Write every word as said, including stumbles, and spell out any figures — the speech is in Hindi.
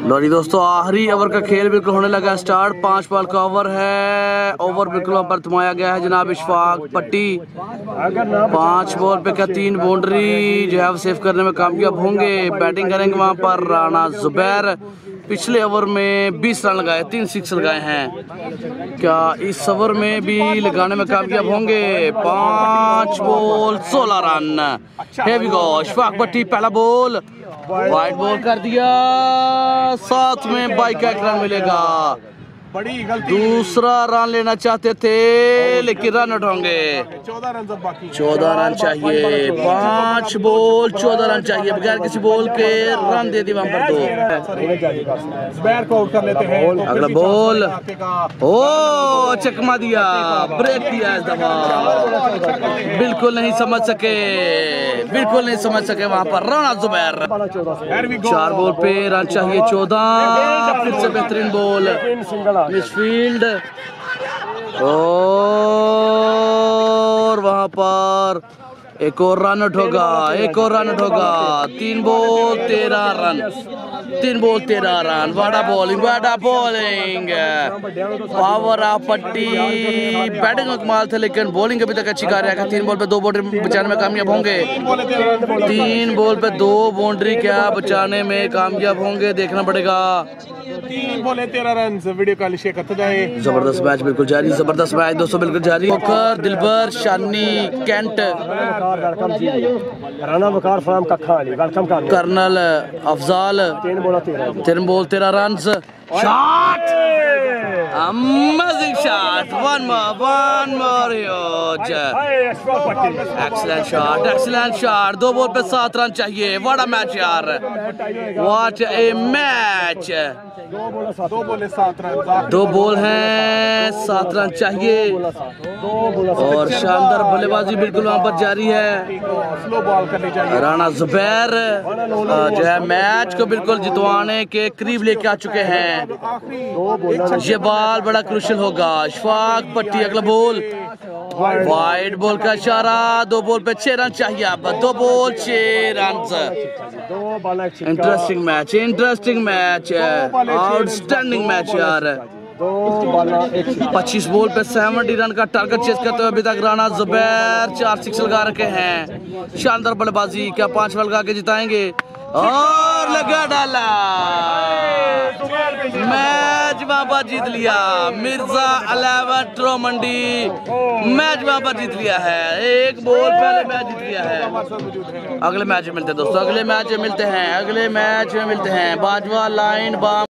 लो जी दोस्तों, आखिरी ओवर का खेल बिल्कुल होने लगा स्टार्ट। पांच बॉल का ओवर है। ओवर बिल्कुल पर थमाया गया है जनाब इशफाक पट्टी। पांच बॉल पे क्या तीन बाउंड्री जो है सेव करने में कामयाब होंगे। बैटिंग करेंगे वहां पर राना जुबैर। पिछले ओवर में बीस रन लगाए, तीन सिक्स लगाए हैं। क्या इस ओवर में भी लगाने में कामयाब होंगे? पांच बॉल सोलह run. here we go, Ishfaq Patti पहला बॉल वाइड बॉल कर दिया, साथ में बाइक का एक रन मिलेगा। बड़ी गलती। दूसरा रन लेना चाहते थे लेकिन रन आउट होंगे। चौदह रन बाकी, चौदह रन चाहिए। पांच बॉल चौदह रन चाहिए, बगैर किसी बॉल के रन दे दी वहां पर दो। जुबैर को आउट कर लेते हैं। अगला बॉल ओ चकमा दिया, ब्रेक दिया इस दफा। बिल्कुल नहीं समझ सके, बिल्कुल नहीं समझ सके वहां पर राना जुबैर। चार बॉल पे रन चाहिए चौदह। फिर से बेहतरीन बॉल मिडफील्ड और वहां पर एक और रन आउट होगा, एक और रन आउट होगा। तीन बॉल तेरह रन, तीन बॉल तेरह run. Wada bowling, Wada bowling, power of Patti. Batting में कमाल थे लेकिन बॉलिंग अभी तक अच्छी कर रहा है। तीन बॉल पे दो बाउंड्री बचाने में कामयाब होंगे। तीन बॉल पे दो बाउंड्री क्या बचाने में कामयाब होंगे, देखना पड़ेगा। तीन बॉल तेरह रन। वीडियो कॉल शेयर करते जाए। जबरदस्त मैच बिल्कुल जारी, जबरदस्त मैच दोस्तों बिल्कुल जारी। वकर, दिलबर, शानी, कैंट, राना वकार, फराम कखा अली, वेलकम कर कर्नल, अफजाल। तीन बॉल तेरह, तीन बॉल तेरह run. Shot, amazing shot, one more, one more huge, excellent shot, excellent shot. दो बॉल पे सात रन चाहिए। व्हाट अ मैच यार, व्हाट ए मैच। दो बॉल सात रन, दो बॉल हैं, सात रन चाहिए और शानदार बल्लेबाजी बिल्कुल वहां पर जारी है। स्लो बॉल करनी चाहिए। राना जुबैर जो है मैच को बिल्कुल जितवाने के करीब लेके आ चुके हैं। ये बॉल बड़ा क्रूशियल होगा। इशफाक पट्टी अगला बॉल वाइड बॉल का इशारा। दो बॉल पे छह रन चाहिए। अब दो बॉल छह run. Interesting match, interesting match, outstanding match यार। पच्चीस बॉल पे सेवेंटी रन का टारगेट चेस करते हुए अभी तक राना जुबैर चार सिक्स लगा रखे हैं। शानदार बल्लेबाजी, क्या पांच बॉल लगा के जिताएंगे? और लगा डाला, मैच वहां पर जीत लिया। मिर्जा अलेवन ट्रो मंडी मैच वहां पर जीत लिया है। एक बॉल पहले मैच जीत लिया है। अगले मैच में मिलते हैं दोस्तों, अगले मैच में मिलते हैं, अगले मैच में मिलते हैं। बाजवा लाइन बा